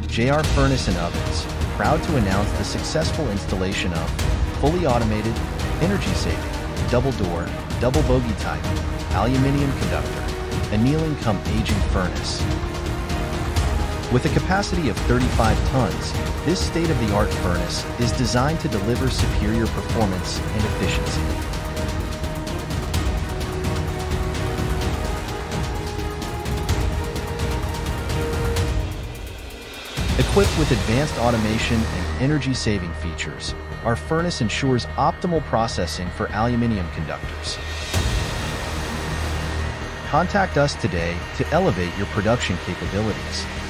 JR Furnace and Ovens, proud to announce the successful installation of fully automated, energy-saving, double-door, double bogie type, Aluminium Conductor Annealing Cum aging furnace. With a capacity of 35 tons, this state-of-the-art furnace is designed to deliver superior performance and efficiency. Equipped with advanced automation and energy-saving features, our furnace ensures optimal processing for aluminum conductors. Contact us today to elevate your production capabilities.